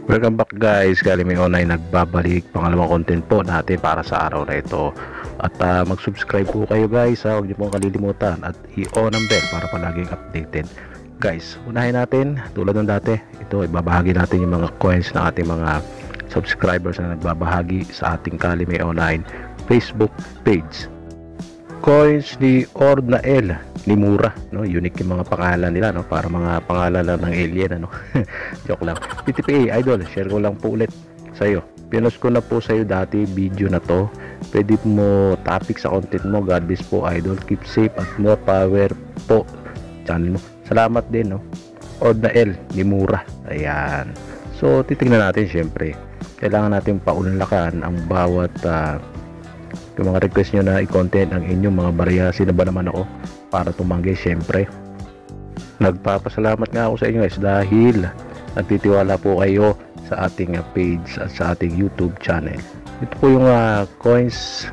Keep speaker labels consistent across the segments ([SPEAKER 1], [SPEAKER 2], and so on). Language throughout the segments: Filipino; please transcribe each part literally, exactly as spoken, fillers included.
[SPEAKER 1] Welcome back guys, Kalime Online nagbabalik pangalawang content po natin para sa araw na ito. At uh, mag-subscribe po kayo guys, ha? Huwag niyo pong kalilimutan at i-on ang bell para palaging updated. Guys, unahin natin tulad ng dati, ito ibabahagi natin yung mga coins ng ating mga subscribers na nagbabahagi sa ating Kalime Online Facebook page. Coins ni Ordnael ni Mura, no? Unique yung mga pangalan nila, no? Para mga pangalan lang ng alien, ano? Joke lang. P T P A Idol, share ko lang po ulit sa iyo. Pinost ko na po sa iyo dati video na to. Pwede mo topic sa content mo. God bless po Idol. Keep safe at more power po channel mo. Salamat din, no? Ordnael ni Mura. Ayan. So titingnan natin, syempre. Kailangan natin paunlakan ang bawat uh, yung mga request nyo na i-content ang inyong mga barya. Sino ba naman ako para tumanggi? Syempre nagpapasalamat nga ako sa inyo guys dahil nagtitiwala po kayo sa ating page at sa ating YouTube channel. Ito po yung uh, coins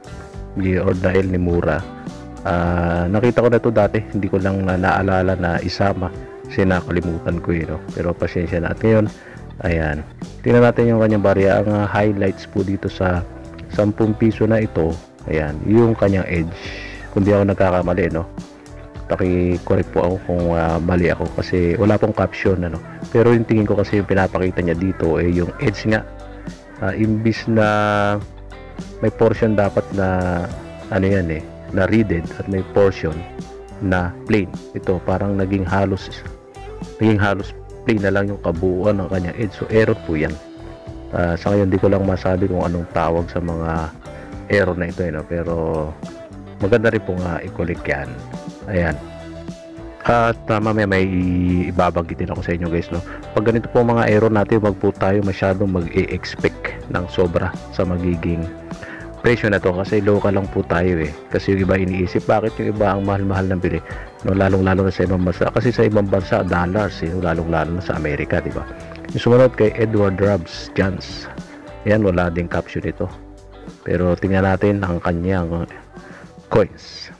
[SPEAKER 1] ni Ordnael ni Mura. Uh, nakita ko na ito dati, hindi ko lang na naalala na isama kasi nakalimutan ko yun, no? Pero pasensya na. At ngayon, ayan, tingnan natin yung kanyang barya. Ang uh, highlights po dito sa sampung piso na ito, ayan, yung kanyang edge. Kung di ako nagkakamali, no? Paki-correct po ako kung uh, mali ako kasi wala pong caption, ano. Pero yung tingin ko kasi yung pinapakita niya dito eh yung edge nga. Uh, imbis na may portion dapat na ano yan eh, na readed at may portion na plain. Ito parang naging halos naging halos plain na lang yung kabuuan ng kanyang edge. So error po yan. Uh, sa ngayon di ko lang masabi kung anong tawag sa mga error na ito, eh, no? Pero maganda rin po nga i-collect yan. Ayan. At uh, mamaya may ibabanggitin ako sa inyo guys, no? Pag ganito po mga error natin, wag po tayo masyadong mag-e-expect ng sobra sa magiging presyo na to kasi local lang po tayo eh. Kasi yung iba iniisip bakit yung iba ang mahal-mahal ng bili, no? Lalong lalo na sa ibang bansa kasi sa ibang bansa dollars eh, lalong lalo na sa Amerika, di ba? Yung sumunod kay Edward Robs Jans, yan, wala ding caption ito, pero tingnan natin ang kanyang coins.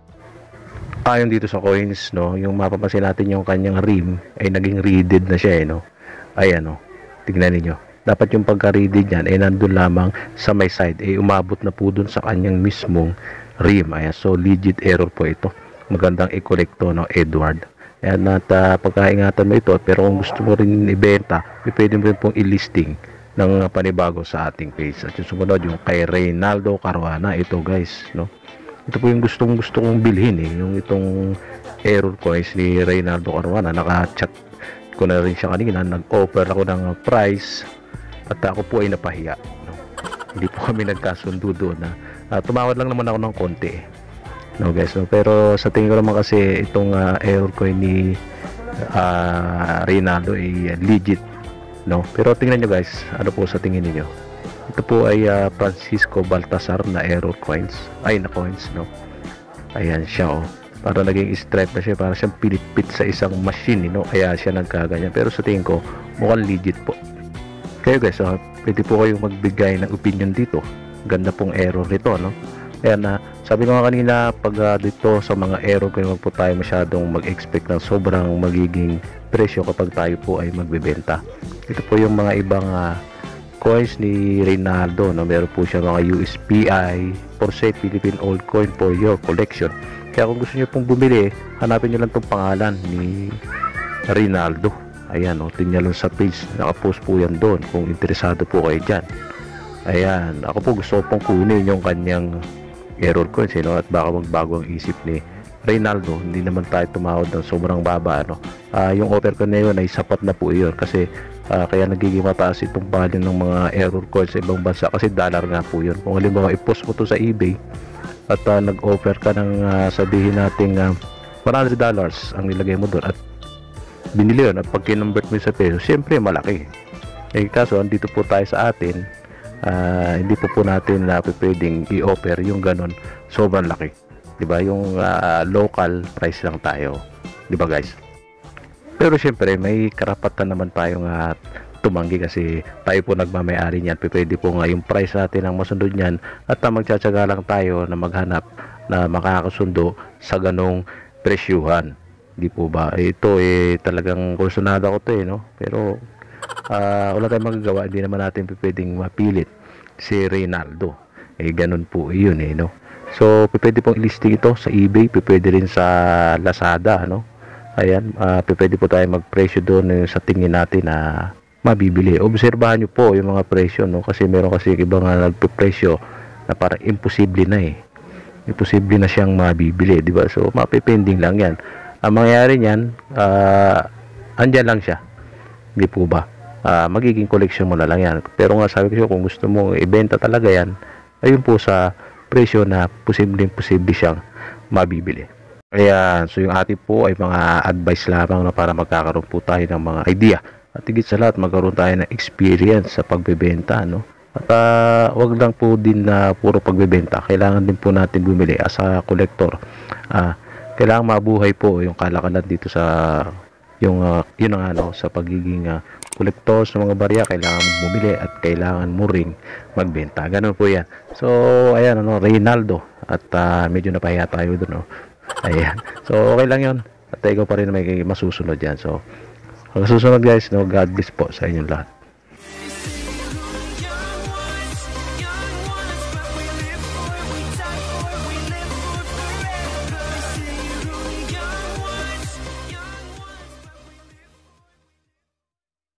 [SPEAKER 1] Ayon dito sa coins, no, yung mapapansin natin yung kanyang rim ay naging reeded na siya eh, no? Ayan, no, tingnan niyo, dapat yung pagka-reeded yan ay nandun lamang sa may side, ay umabot na po dun sa kanyang mismong rim. Ayan, so legit error po ito. Magandang i-collect to, no, Edward. Ayan, at uh, pagkaingatan mo ito, pero kung gusto mo rin ibenta, pwede mo rin pong i-listing ng panibago sa ating page. At yung sumunod, yung kay Reynaldo Caruana, ito guys, no? Ito po yung gustong gusto kong bilhin eh, yung itong error coins ni Reynaldo Caruana. Naka-chat ko na rin siya kanina, nag-offer ako ng price at ako po ay napahiya, no? Hindi po kami nagkasundo doon, na uh, tumawad lang naman ako ng konti eh, no guys, no? Pero sa tingin ko naman kasi itong uh, error coin ni uh, Reynaldo ay uh, legit, no? Pero tingnan nyo guys, ano po sa tingin niyo? Ito po ay uh, Francisco Baltasar na error coins, ay na coins, no? Ayan siya, oh, para naging stripe na siya, para siyang pinipit sa isang machine, no? Kaya siya nagkaganyan, pero sa tingin ko mukhang legit po. Kayo guys, uh, pwede po kayong magbigay ng opinion dito. Ganda pong error nito, no? Ayan na, uh, sabi ko nga kanina, pag uh, dito sa mga error, kung wag po tayo masyadong mag-expect ng sobrang magiging presyo kapag tayo po ay magbebenta. Ito po yung mga ibang uh, coins ni Reynaldo, no? Meron po siya mga U S P I for sale Philippine old coin for your collection. Kaya kung gusto niyo pong bumili, hanapin niyo lang tong pangalan ni Reynaldo. Ayan, o, tingnan lang sa page, nakapost po yan doon kung interesado po kayo dyan. Ayan, ako po gusto pong kunin yung kanyang error coins, eh, no? At baka magbago ang isip ni Reynaldo, hindi naman tayo tumawad ng sobrang baba, ano? Uh, yung offer ko na yun ay sapat na po yun kasi uh, kaya nagiging mataas itong value ng mga error coins sa ibang bansa kasi dollar nga po yun. Kung halimbawa i-post mo to sa eBay at uh, nag-offer ka ng uh, sabihin natin uh, one hundred dollars ang nilagay mo doon at binili yun, at pag kinonvert mo sa peso, syempre malaki eh. Kaso andito po tayo sa atin, uh, hindi po po natin na uh, pwedeng i-offer yung ganon sobrang laki, diba? Yung uh, local price lang tayo, diba guys? Pero syempre may karapatan naman tayong uh, tumanggi kasi tayo po nagmamayari niyan. Pwede po nga yung price natin ang masundod niyan at uh, magtsatsaga lang tayo na maghanap na makakasundo sa ganong presyuhan. Di po ba? Ito eh talagang kursunada ko to eh, no? Pero ah, wala tayong magagawa, hindi naman natin pwedeng mapilit si Reynaldo. Eh ganun po yun eh, no. So pwede pong i-listing ito sa eBay, pwede rin sa Lazada, no. Ayan, uh, pwede po tayo magpresyo doon eh, sa tingin natin na mabibili. Obserbahan nyo po yung mga presyo, no, kasi meron kasi ibang uh, nagpe-presyo na parang imposible na eh. Imposible na siyang mabibili, di ba? So mapipending lang yan. Ang mangyayari niyan, uh, andyan lang siya, di po ba? Uh, magiging collection mo na lang yan. Pero nga sabi ko, kung gusto mo ibenta talaga yan, ayun po sa presyo na posibleng posible siyang mabibili. Ayan, so yung ating po ay mga advice lamang na para magkakaroon po tayo ng mga idea. At higit sa lahat, magkaroon tayo ng experience sa pagbebenta, no? At uh, wag lang po din na uh, puro pagbebenta. Kailangan din po natin bumili as a collector. Uh, kailangan mabuhay po yung kalakalan dito sa yung uh, yun ang ano sa pagiging uh, collectors ng mga barya. Kailangan mo bumili at kailangan mo ring magbenta. Ganun po yan. So ayan, ano, Reynaldo. At uh, medyo napahiya tayo doon, no? Ayan. So okay lang yun. At ikaw pa rin may masusunod yan. So hanggang susunod guys, no? God bless po sa inyong lahat.